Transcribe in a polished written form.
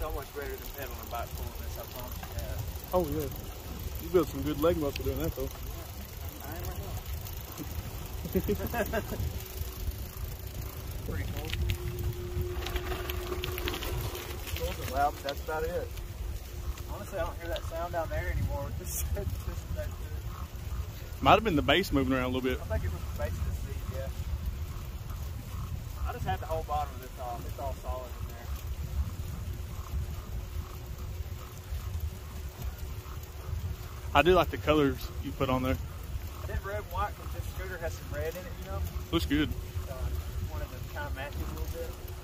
so much better than pedaling a bike pulling this, I promise you that. Oh yeah. You built some good leg muscle doing that though. I am right now. Pretty cool. Cool and loud, but that's about it. Honestly, I don't hear that sound down there anymore. Just that good. Might have been the base moving around a little bit. I think it was the base of the seat, yeah. I just had the whole bottom of this off. It's all solid in there. I do like the colors you put on there. I did red and white because this scooter has some red in it, you know? Looks good. So I wanted to kind of match it a little bit.